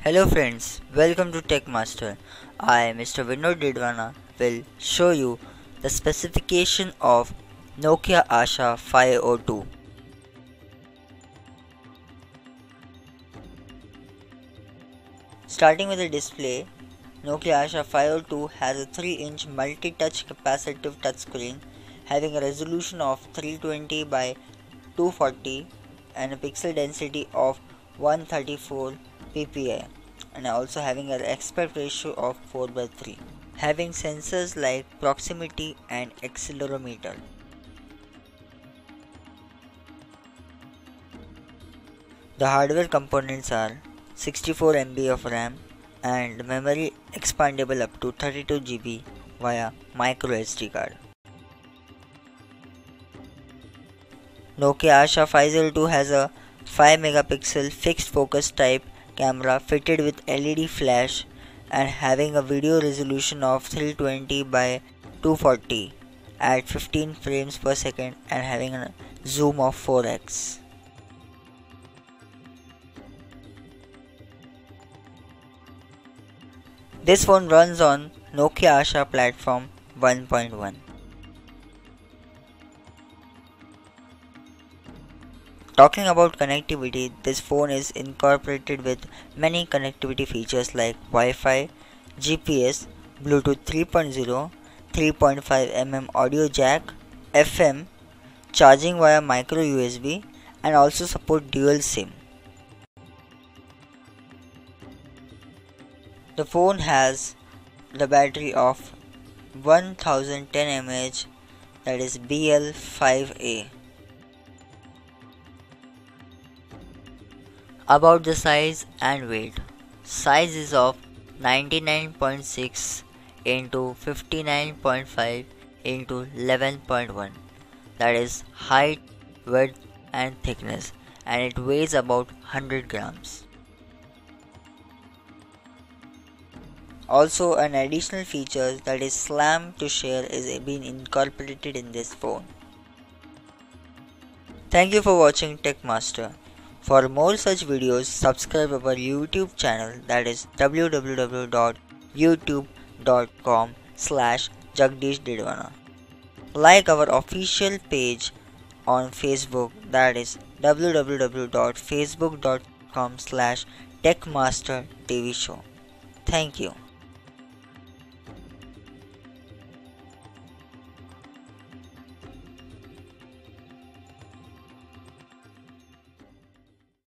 Hello friends, welcome to Tech Master. I, Mr. Vinod Didwana, will show you the specification of Nokia Asha 502. Starting with the display, Nokia Asha 502 has a 3-inch multi-touch capacitive touchscreen having a resolution of 320 by 240 and a pixel density of 134 ppi, and also having an aspect ratio of 4:3, having sensors like proximity and accelerometer. The hardware components are 64 MB of RAM and memory expandable up to 32 GB via micro SD card. Nokia Asha 502 has a 5 megapixel fixed focus type camera fitted with LED flash and having a video resolution of 320 by 240 at 15 frames per second and having a zoom of 4x. This phone runs on Nokia Asha platform 1.1. Talking about connectivity, this phone is incorporated with many connectivity features like Wi-Fi, GPS, Bluetooth 3.0, 3.5 audio jack, FM, charging via micro USB, and also support dual SIM. The phone has the battery of 1010 mAh, that is BL5A. About the size and weight. Size is of 99.6 into 59.5 into 11.1, that is height, width and thickness, and it weighs about 100 grams. Also, an additional feature, that is slam to share, is being incorporated in this phone. Thank you for watching Tech Master. For more such videos, subscribe our YouTube channel, that is www.youtube.com/Jagdish Didwana. Like our official page on Facebook, that is www.facebook.com/TechMaster TV Show. Thank you.